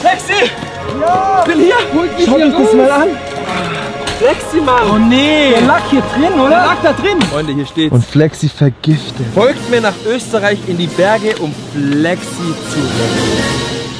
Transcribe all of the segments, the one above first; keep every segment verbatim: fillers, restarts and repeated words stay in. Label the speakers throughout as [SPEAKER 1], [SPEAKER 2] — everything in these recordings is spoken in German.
[SPEAKER 1] Flexi!
[SPEAKER 2] Ja!
[SPEAKER 1] Ich bin hier!
[SPEAKER 2] Holt mich
[SPEAKER 1] Schau
[SPEAKER 2] hier
[SPEAKER 1] dich das
[SPEAKER 2] raus.
[SPEAKER 1] mal an! Flexi, Mann!
[SPEAKER 2] Oh nee!
[SPEAKER 1] Der lag hier drin, oder?
[SPEAKER 2] Der lag da drin!
[SPEAKER 1] Freunde, hier steht's.
[SPEAKER 2] Und Flexi vergiftet.
[SPEAKER 1] Folgt mir nach Österreich in die Berge, um Flexi zu retten.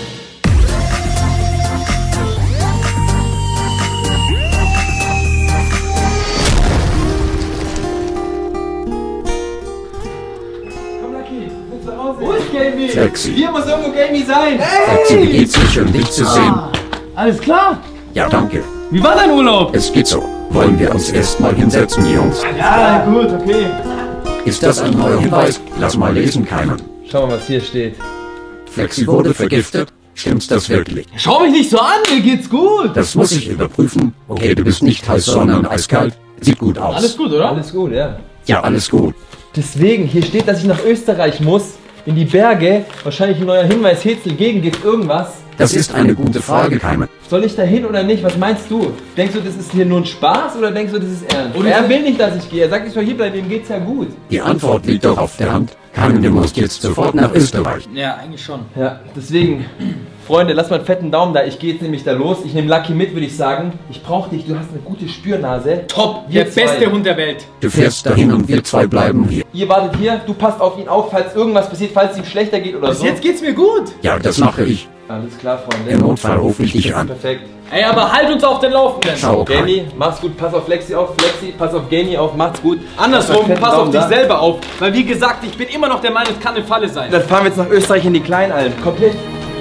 [SPEAKER 2] Wo ist Gamey?
[SPEAKER 3] Flexi.
[SPEAKER 2] Hier muss irgendwo Gamey sein.
[SPEAKER 3] Flexi, wie geht's dir? Schön, dich zu sehen.
[SPEAKER 2] Alles klar?
[SPEAKER 3] Ja, danke.
[SPEAKER 2] Wie war dein Urlaub?
[SPEAKER 3] Es geht so. Wollen wir uns erstmal hinsetzen, Jungs?
[SPEAKER 2] Ja, gut, okay.
[SPEAKER 3] Ist das ein neuer Hinweis? Lass mal lesen, Keimen.
[SPEAKER 1] Schau mal, was hier steht.
[SPEAKER 3] Flexi wurde vergiftet. Stimmt das wirklich?
[SPEAKER 2] Schau mich nicht so an, mir geht's gut.
[SPEAKER 3] Das muss ich überprüfen. Okay, du bist nicht heiß, sondern eiskalt. Sieht gut aus.
[SPEAKER 2] Alles gut, oder?
[SPEAKER 1] Alles gut, ja.
[SPEAKER 3] Ja, alles gut.
[SPEAKER 1] Deswegen, hier steht, dass ich nach Österreich muss, in die Berge. Wahrscheinlich ein neuer Hinweis, Hetzel, Gegengift, irgendwas.
[SPEAKER 3] Das ist eine gute Frage, Keimen.
[SPEAKER 1] Soll ich da hin oder nicht? Was meinst du? Denkst du, das ist hier nur ein Spaß oder denkst du, das ist ernst?
[SPEAKER 2] Oder
[SPEAKER 1] er will nicht, dass ich gehe. Er sagt, ich soll hier bleiben, ihm geht's ja gut.
[SPEAKER 3] Die Antwort liegt doch auf der Hand. Keimen, du musst jetzt sofort nach Österreich.
[SPEAKER 2] Ja, eigentlich schon.
[SPEAKER 1] Ja, deswegen, Freunde, lasst mal einen fetten Daumen da. Ich gehe jetzt nämlich da los. Ich nehme Lucky mit, würde ich sagen. Ich brauche dich, du hast eine gute Spürnase.
[SPEAKER 2] Top,
[SPEAKER 1] Wir
[SPEAKER 2] der
[SPEAKER 1] zwei.
[SPEAKER 2] beste Hund der Welt.
[SPEAKER 3] Du fährst dahin und wir zwei bleiben hier.
[SPEAKER 1] Ihr wartet hier, du passt auf ihn auf, falls irgendwas passiert, falls es ihm schlechter geht oder
[SPEAKER 2] Bis
[SPEAKER 1] so.
[SPEAKER 2] jetzt geht's mir gut.
[SPEAKER 3] Ja, das mache ich.
[SPEAKER 1] Alles klar, Freunde.
[SPEAKER 3] Im Notfall rufe ich dich an.
[SPEAKER 1] Perfekt.
[SPEAKER 2] Ey, aber halt uns auf den Laufenden.
[SPEAKER 3] Ciao, Kai.
[SPEAKER 1] Gamey, mach's gut, pass auf Flexi auf. Flexi, pass auf Gamey auf, macht's gut.
[SPEAKER 2] Andersrum,
[SPEAKER 1] Fetten
[SPEAKER 2] pass auf
[SPEAKER 1] Daumen
[SPEAKER 2] dich
[SPEAKER 1] da.
[SPEAKER 2] selber auf. Weil wie gesagt, ich bin immer noch der Meinung, es kann eine Falle sein.
[SPEAKER 1] Dann fahren wir jetzt nach Österreich in die Kleinalm. Komplett.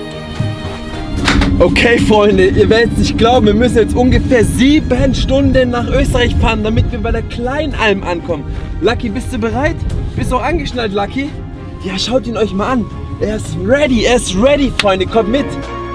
[SPEAKER 1] Okay, Freunde, ihr werdet es nicht glauben, wir müssen jetzt ungefähr sieben Stunden nach Österreich fahren, damit wir bei der Kleinalm ankommen. Lucky, bist du bereit? Bist du auch angeschnallt, Lucky? Ja, schaut ihn euch mal an. Er ist ready, er ist ready, Freunde, kommt mit.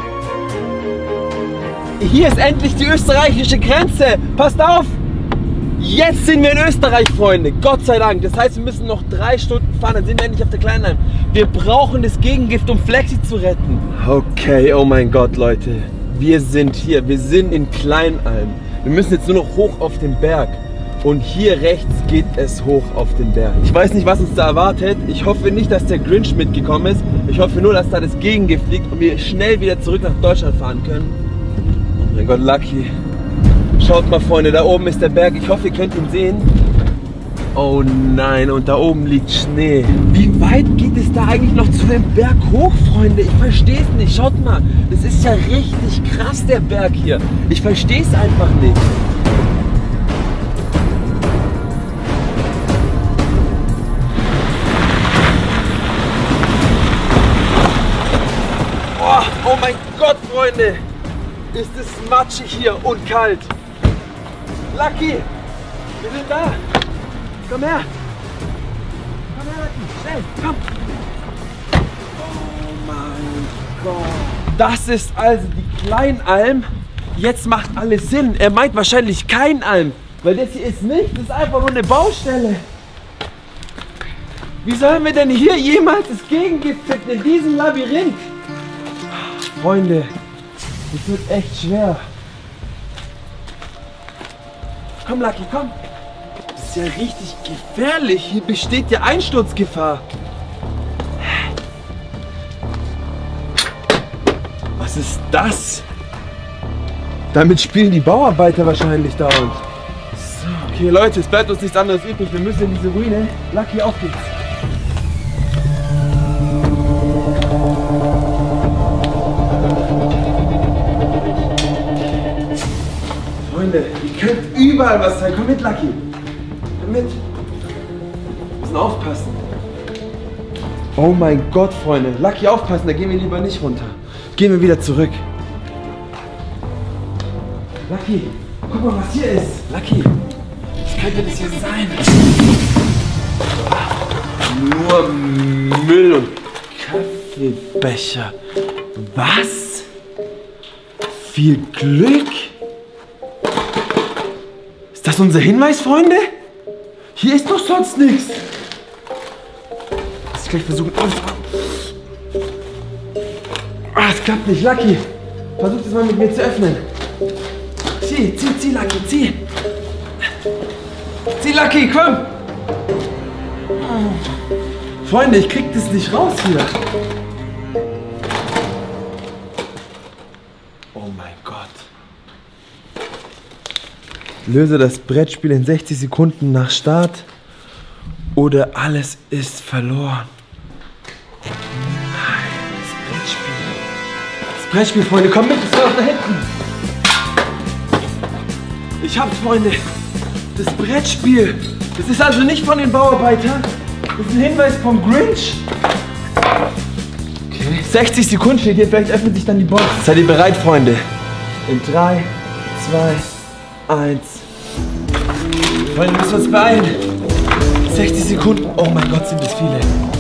[SPEAKER 1] Hier ist endlich die österreichische Grenze. Passt auf! Jetzt sind wir in Österreich, Freunde. Gott sei Dank. Das heißt, wir müssen noch drei Stunden fahren. Dann sind wir endlich auf der Kleinalm. Wir brauchen das Gegengift, um Flexi zu retten. Okay, oh mein Gott, Leute. Wir sind hier. Wir sind in Kleinalm. Wir müssen jetzt nur noch hoch auf den Berg. Und hier rechts geht es hoch auf den Berg. Ich weiß nicht, was uns da erwartet. Ich hoffe nicht, dass der Grinch mitgekommen ist. Ich hoffe nur, dass da das Gegengift liegt und wir schnell wieder zurück nach Deutschland fahren können. Oh mein Gott, Lucky. Schaut mal, Freunde, da oben ist der Berg. Ich hoffe, ihr könnt ihn sehen. Oh nein, und da oben liegt Schnee. Wie weit geht es da eigentlich noch zu dem Berg hoch, Freunde? Ich verstehe es nicht. Schaut mal, das ist ja richtig krass, der Berg hier. Ich verstehe es einfach nicht. Oh, oh mein Gott, Freunde. Ist es matschig hier und kalt. Lucky, wir sind da. Komm her. Komm her, Lucky. Schnell, komm. Oh mein Gott. Das ist also die Kleinalm. Jetzt macht alles Sinn. Er meint wahrscheinlich kein Alm. Weil das hier ist nicht. Das ist einfach nur eine Baustelle. Wie sollen wir denn hier jemals das Gegengift finden in diesem Labyrinth? Freunde, das wird echt schwer. Komm, Lucky, komm. Das ist ja richtig gefährlich. Hier besteht ja Einsturzgefahr. Was ist das? Damit spielen die Bauarbeiter wahrscheinlich dauernd. So, okay, Leute, es bleibt uns nichts anderes übrig. Wir müssen in diese Ruine. Lucky, auf geht's. Freunde, ihr könnt überall was sein. Komm mit, Lucky. Komm mit. Wir müssen aufpassen. Oh mein Gott, Freunde. Lucky, aufpassen, da gehen wir lieber nicht runter. Gehen wir wieder zurück. Lucky, guck mal, was hier ist. Lucky, was könnte das hier sein? Nur Müll und Kaffeebecher. Was? Viel Glück? Ist das unser Hinweis, Freunde? Hier ist doch sonst nichts. Lass gleich versuchen. Ah, es klappt nicht. Lucky, versuch das mal mit mir zu öffnen. Zieh, zieh, zieh, Lucky, zieh. Zieh, Lucky, komm. Freunde, ich krieg das nicht raus hier. Löse das Brettspiel in sechzig Sekunden nach Start oder alles ist verloren. Nein, das Brettspiel. Das Brettspiel, Freunde, kommt mit, das war auch da hinten. Ich hab's, Freunde. Das Brettspiel. Das ist also nicht von den Bauarbeitern. Das ist ein Hinweis vom Grinch. Okay. sechzig Sekunden steht hier, vielleicht öffnet sich dann die Box. Seid ihr bereit, Freunde? In drei, zwei, eins. Freunde, wir müssen uns beeilen. sechzig Sekunden. Oh mein Gott, sind das viele.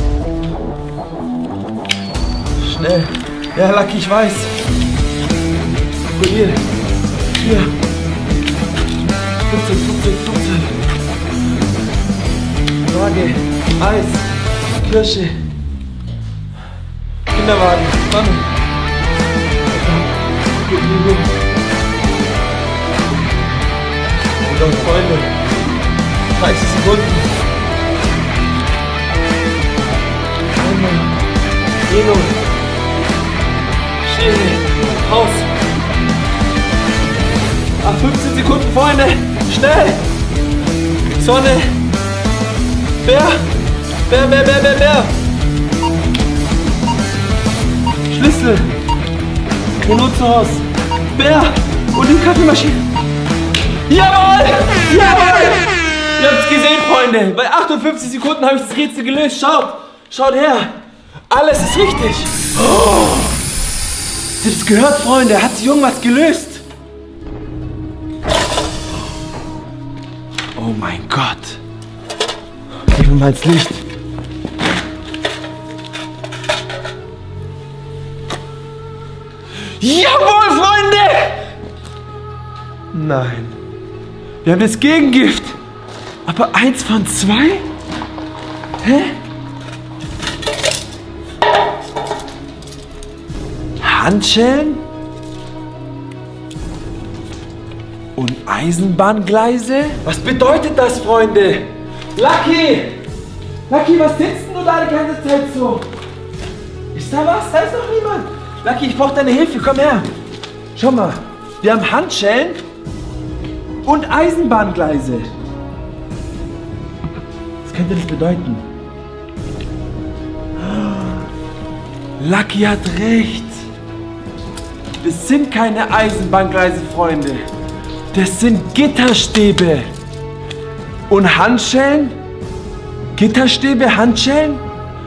[SPEAKER 1] Schnell. Ja, Lucky, ich weiß. Guck hier. Hier. fünfzehn, fünfzehn, fünfzehn. Waage, Eis, Kirsche, Kinderwagen, Mann. Gut, gut, gut. Und dann, Freunde, dreißig Sekunden. Einmal, Eno, Schere, Haus. Ach, fünfzehn Sekunden, Freunde, schnell. Sonne. Bär! Bär, Bär, Bär, Bär, Bär! Schlüssel! Benutzehaus! Bär! Und die Kaffeemaschine! Jawohl! Jawohl! Ihr habt's gesehen, Freunde! Bei achtundfünfzig Sekunden habe ich das Rätsel gelöst. Schaut! Schaut her! Alles ist richtig! Oh. Habt ihr das gehört, Freunde? Hat sich irgendwas gelöst? Oh mein Gott! Gehen wir mal ins Licht. Jawohl, Freunde! Nein. Wir haben das Gegengift. Aber eins von zwei? Hä? Handschellen? Und Eisenbahngleise? Was bedeutet das, Freunde? Lucky! Lucky, was sitzt denn du da die ganze Zeit so? Ist da was? Da ist noch niemand. Lucky, ich brauche deine Hilfe. Komm her. Schau mal. Wir haben Handschellen und Eisenbahngleise. Was könnte das bedeuten? Lucky hat recht. Das sind keine Eisenbahngleise, Freunde. Das sind Gitterstäbe. Und Handschellen? Gitterstäbe, Handschellen?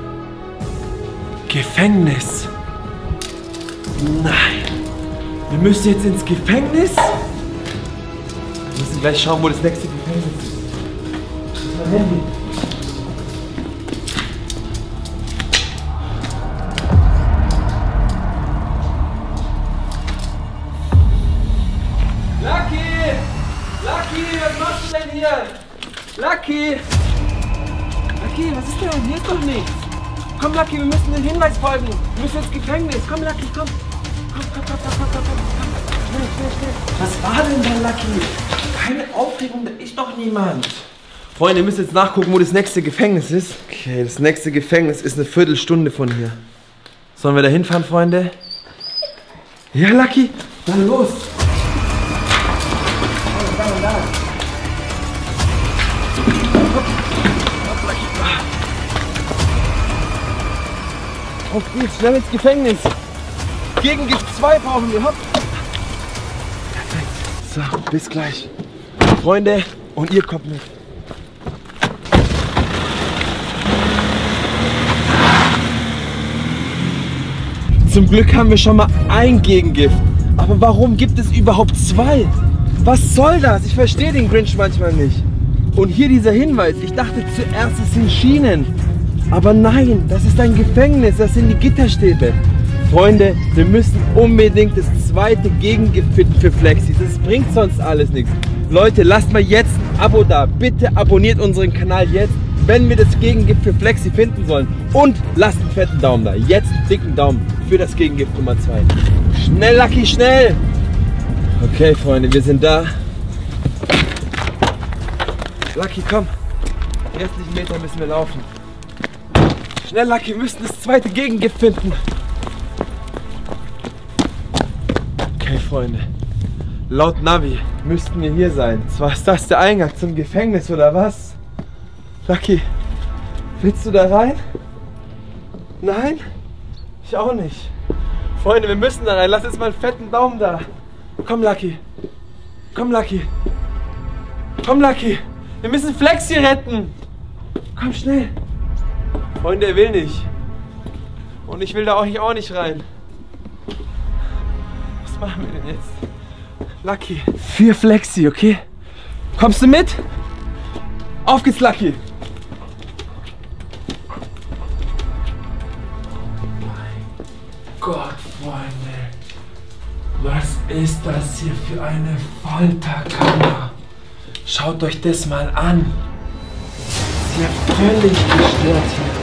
[SPEAKER 1] Gefängnis. Nein. Wir müssen jetzt ins Gefängnis. Wir müssen gleich schauen, wo das nächste Gefängnis ist. Das ist mein Handy. Lucky! Lucky, was machst du denn hier? Lucky! Lucky, was ist denn? Hier ist doch nichts. Komm, Lucky, wir müssen den Hinweis folgen. Wir müssen ins Gefängnis. Komm, Lucky, komm. Komm, komm, komm, komm, komm, komm, komm. Schnell, schnell, schnell. Was war denn da, Lucky? Keine Aufregung, da ist doch niemand. Freunde, wir müssen jetzt nachgucken, wo das nächste Gefängnis ist. Okay, das nächste Gefängnis ist eine Viertelstunde von hier. Sollen wir da hinfahren, Freunde? Ja, Lucky, dann los. Da, da, da. Auf geht's, schnell ins Gefängnis. Gegengift zwei brauchen wir. Hopp. Perfekt. So, bis gleich. Freunde, und ihr kommt mit. Zum Glück haben wir schon mal ein Gegengift. Aber warum gibt es überhaupt zwei? Was soll das? Ich verstehe den Grinch manchmal nicht. Und hier dieser Hinweis. Ich dachte zuerst, es sind Schienen. Aber nein, das ist ein Gefängnis, das sind die Gitterstäbe. Freunde, wir müssen unbedingt das zweite Gegengift finden für Flexi. Das bringt sonst alles nichts. Leute, lasst mal jetzt ein Abo da. Bitte abonniert unseren Kanal jetzt, wenn wir das Gegengift für Flexi finden sollen. Und lasst einen fetten Daumen da. Jetzt einen dicken Daumen für das Gegengift Nummer zwei. Schnell, Lucky, schnell! Okay, Freunde, wir sind da. Lucky, komm. Die restlichen Meter müssen wir laufen. Schnell, Lucky, wir müssen das zweite Gegengift finden. Okay, Freunde. Laut Navi müssten wir hier sein. Zwar ist das der Eingang zum Gefängnis, oder was? Lucky, willst du da rein? Nein? Ich auch nicht. Freunde, wir müssen da rein. Lass jetzt mal einen fetten Daumen da. Komm, Lucky. Komm, Lucky. Komm, Lucky. Wir müssen Flexi retten. Komm, schnell. Freunde, er will nicht. Und ich will da auch nicht, auch nicht rein. Was machen wir denn jetzt? Lucky. Für Flexi, okay? Kommst du mit? Auf geht's, Lucky. Gott, Freunde, was ist das hier für eine Folterkammer? Schaut euch das mal an. Ist ja völlig gestört hier.